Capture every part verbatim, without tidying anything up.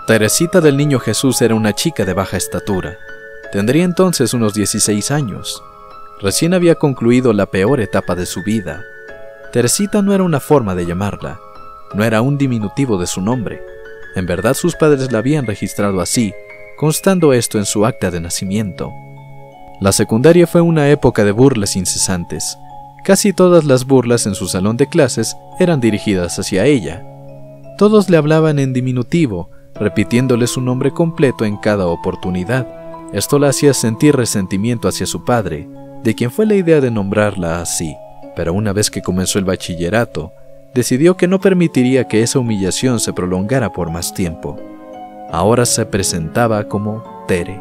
Teresita del Niño Jesús era una chica de baja estatura. Tendría entonces unos dieciséis años. Recién había concluido la peor etapa de su vida. Teresita no era una forma de llamarla, no era un diminutivo de su nombre. En verdad sus padres la habían registrado así, constando esto en su acta de nacimiento. La secundaria fue una época de burlas incesantes. Casi todas las burlas en su salón de clases eran dirigidas hacia ella. Todos le hablaban en diminutivo, repitiéndole su nombre completo en cada oportunidad. Esto la hacía sentir resentimiento hacia su padre, de quien fue la idea de nombrarla así. Pero una vez que comenzó el bachillerato, decidió que no permitiría que esa humillación se prolongara por más tiempo. Ahora se presentaba como Tere.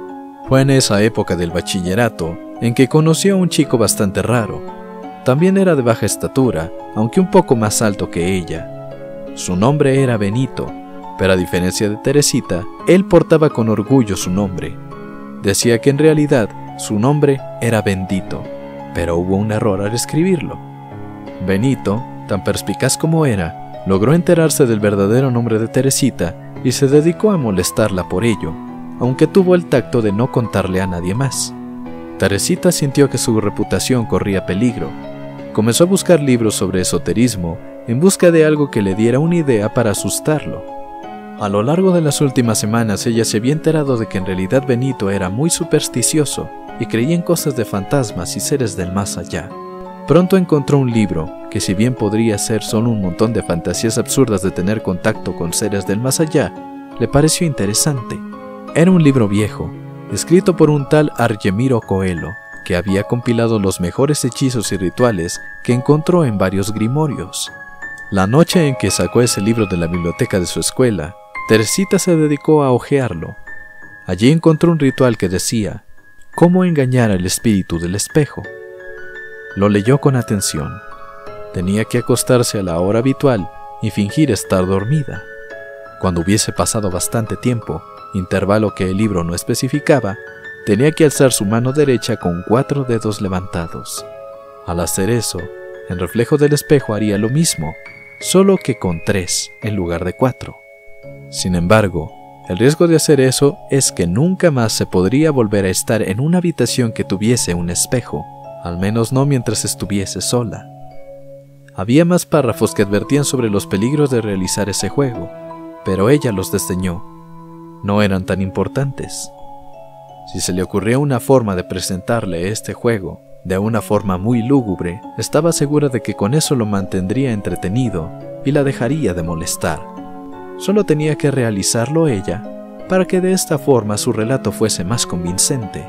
Fue en esa época del bachillerato en que conoció a un chico bastante raro. También era de baja estatura, aunque un poco más alto que ella. Su nombre era Benito, pero a diferencia de Teresita, él portaba con orgullo su nombre. Decía que en realidad su nombre era Bendito, pero hubo un error al escribirlo. Benito, tan perspicaz como era, logró enterarse del verdadero nombre de Teresita y se dedicó a molestarla por ello, aunque tuvo el tacto de no contarle a nadie más. Teresita sintió que su reputación corría peligro. Comenzó a buscar libros sobre esoterismo en busca de algo que le diera una idea para asustarlo. A lo largo de las últimas semanas ella se había enterado de que en realidad Benito era muy supersticioso y creía en cosas de fantasmas y seres del más allá. Pronto encontró un libro que, si bien podría ser solo un montón de fantasías absurdas de tener contacto con seres del más allá, le pareció interesante. Era un libro viejo, escrito por un tal Argemiro Coelho, que había compilado los mejores hechizos y rituales que encontró en varios grimorios. La noche en que sacó ese libro de la biblioteca de su escuela, Teresita se dedicó a hojearlo. Allí encontró un ritual que decía: ¿cómo engañar al espíritu del espejo? Lo leyó con atención. Tenía que acostarse a la hora habitual y fingir estar dormida. Cuando hubiese pasado bastante tiempo, intervalo que el libro no especificaba, tenía que alzar su mano derecha con cuatro dedos levantados. Al hacer eso, el reflejo del espejo haría lo mismo, solo que con tres en lugar de cuatro. Sin embargo, el riesgo de hacer eso es que nunca más se podría volver a estar en una habitación que tuviese un espejo, al menos no mientras estuviese sola. Había más párrafos que advertían sobre los peligros de realizar ese juego, pero ella los desdeñó. No eran tan importantes. Si se le ocurría una forma de presentarle este juego, de una forma muy lúgubre, estaba segura de que con eso lo mantendría entretenido y la dejaría de molestar. Solo tenía que realizarlo ella, para que de esta forma su relato fuese más convincente.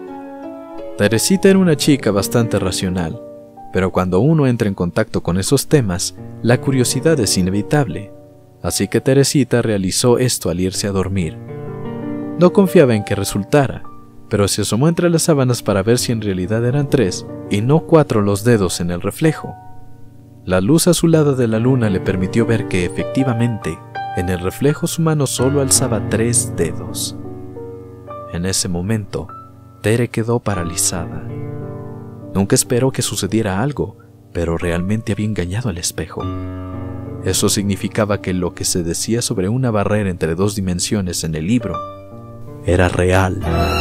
Teresita era una chica bastante racional, pero cuando uno entra en contacto con esos temas, la curiosidad es inevitable. Así que Teresita realizó esto al irse a dormir. No confiaba en que resultara, pero se asomó entre las sábanas para ver si en realidad eran tres y no cuatro los dedos en el reflejo. La luz azulada de la luna le permitió ver que efectivamente, en el reflejo su mano solo alzaba tres dedos. En ese momento, Tere quedó paralizada. Nunca esperó que sucediera algo, pero realmente había engañado al espejo. Eso significaba que lo que se decía sobre una barrera entre dos dimensiones en el libro era real.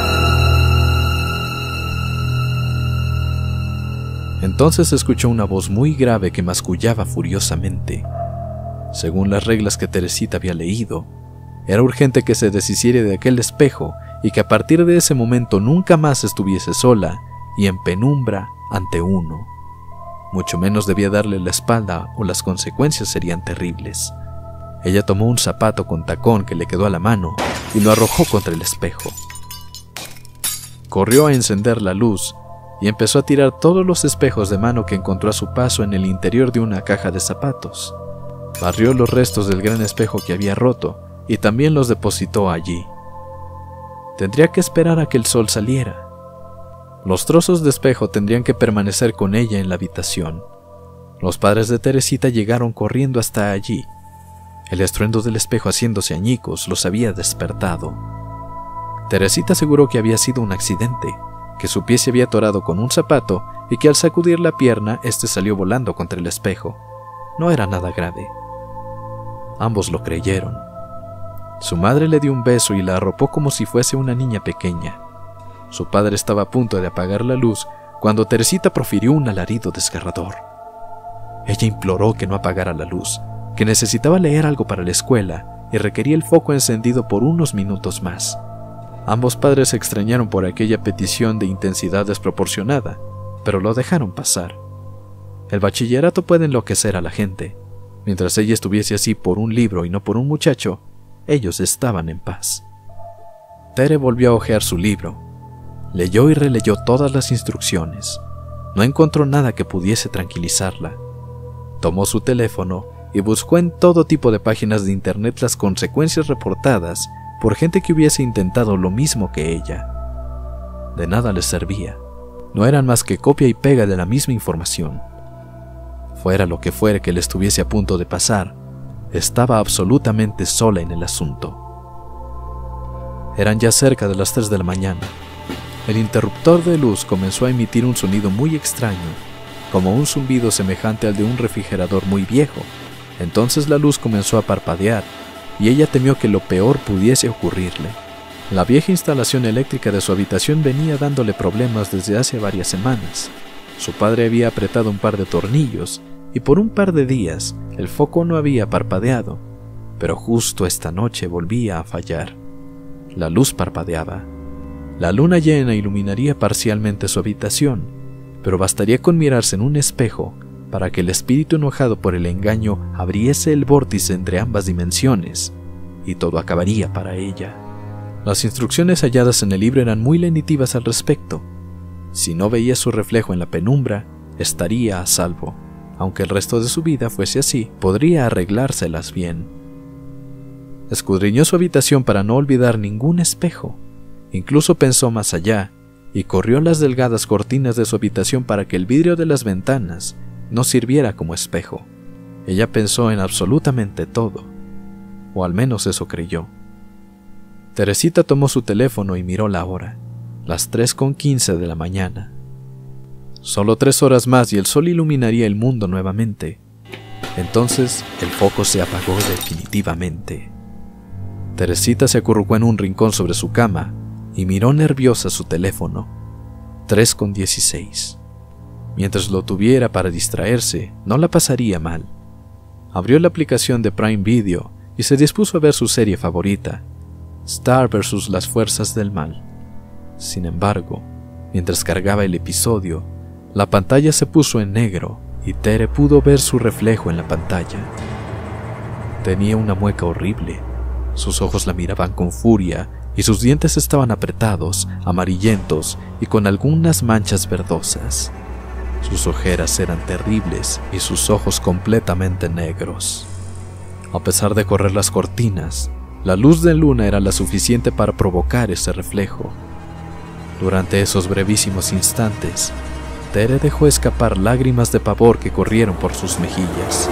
Entonces escuchó una voz muy grave que mascullaba furiosamente. Según las reglas que Teresita había leído, era urgente que se deshiciera de aquel espejo y que a partir de ese momento nunca más estuviese sola y en penumbra ante uno. Mucho menos debía darle la espalda o las consecuencias serían terribles. Ella tomó un zapato con tacón que le quedó a la mano y lo arrojó contra el espejo. Corrió a encender la luz y empezó a tirar todos los espejos de mano que encontró a su paso en el interior de una caja de zapatos. Barrió los restos del gran espejo que había roto y también los depositó allí. Tendría que esperar a que el sol saliera. Los trozos de espejo tendrían que permanecer con ella en la habitación. Los padres de Teresita llegaron corriendo hasta allí. El estruendo del espejo haciéndose añicos los había despertado. Teresita aseguró que había sido un accidente, que su pie se había atorado con un zapato y que al sacudir la pierna, éste salió volando contra el espejo. No era nada grave. Ambos lo creyeron. Su madre le dio un beso y la arropó como si fuese una niña pequeña. Su padre estaba a punto de apagar la luz cuando Teresita profirió un alarido desgarrador. Ella imploró que no apagara la luz, que necesitaba leer algo para la escuela y requería el foco encendido por unos minutos más. Ambos padres se extrañaron por aquella petición de intensidad desproporcionada, pero lo dejaron pasar. El bachillerato puede enloquecer a la gente. Mientras ella estuviese así por un libro y no por un muchacho, ellos estaban en paz. Tere volvió a hojear su libro. Leyó y releyó todas las instrucciones. No encontró nada que pudiese tranquilizarla. Tomó su teléfono y buscó en todo tipo de páginas de internet las consecuencias reportadas por gente que hubiese intentado lo mismo que ella. De nada les servía. No eran más que copia y pega de la misma información. Fuera lo que fuera que le estuviese a punto de pasar, estaba absolutamente sola en el asunto. Eran ya cerca de las tres de la mañana. El interruptor de luz comenzó a emitir un sonido muy extraño, como un zumbido semejante al de un refrigerador muy viejo. Entonces la luz comenzó a parpadear, y ella temió que lo peor pudiese ocurrirle. La vieja instalación eléctrica de su habitación venía dándole problemas desde hace varias semanas. Su padre había apretado un par de tornillos, y por un par de días el foco no había parpadeado, pero justo esta noche volvía a fallar. La luz parpadeaba. La luna llena iluminaría parcialmente su habitación, pero bastaría con mirarse en un espejo para que el espíritu enojado por el engaño abriese el vórtice entre ambas dimensiones, y todo acabaría para ella. Las instrucciones halladas en el libro eran muy lenitivas al respecto. Si no veía su reflejo en la penumbra, estaría a salvo. Aunque el resto de su vida fuese así, podría arreglárselas bien. Escudriñó su habitación para no olvidar ningún espejo. Incluso pensó más allá, y corrió las delgadas cortinas de su habitación para que el vidrio de las ventanas no sirviera como espejo. Ella pensó en absolutamente todo, o al menos eso creyó. Teresita tomó su teléfono y miró la hora, las tres con quince de la mañana. Solo tres horas más y el sol iluminaría el mundo nuevamente. Entonces el foco se apagó definitivamente. Teresita se acurrucó en un rincón sobre su cama y miró nerviosa su teléfono. tres con dieciséis. Mientras lo tuviera para distraerse, no la pasaría mal. Abrió la aplicación de Prime Video y se dispuso a ver su serie favorita, Star versus las fuerzas del mal. Sin embargo, mientras cargaba el episodio, la pantalla se puso en negro y Tere pudo ver su reflejo en la pantalla. Tenía una mueca horrible. Sus ojos la miraban con furia y sus dientes estaban apretados, amarillentos y con algunas manchas verdosas. Sus ojeras eran terribles y sus ojos completamente negros. A pesar de correr las cortinas, la luz de luna era la suficiente para provocar ese reflejo. Durante esos brevísimos instantes, Tere dejó escapar lágrimas de pavor que corrieron por sus mejillas.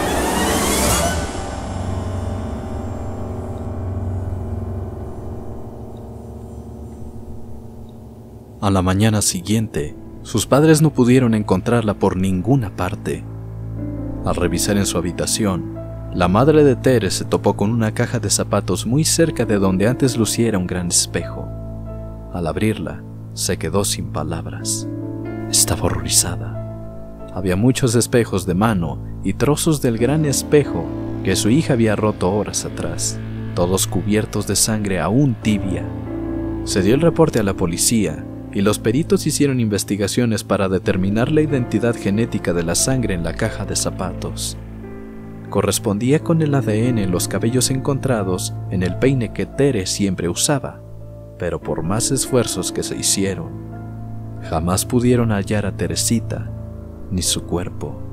A la mañana siguiente, sus padres no pudieron encontrarla por ninguna parte. Al revisar en su habitación, la madre de Tere se topó con una caja de zapatos muy cerca de donde antes luciera un gran espejo. Al abrirla, se quedó sin palabras. Estaba horrorizada. Había muchos espejos de mano y trozos del gran espejo que su hija había roto horas atrás, todos cubiertos de sangre aún tibia. Se dio el reporte a la policía y los peritos hicieron investigaciones para determinar la identidad genética de la sangre en la caja de zapatos. Correspondía con el A D N en los cabellos encontrados en el peine que Tere siempre usaba, pero por más esfuerzos que se hicieron, jamás pudieron hallar a Teresita ni su cuerpo.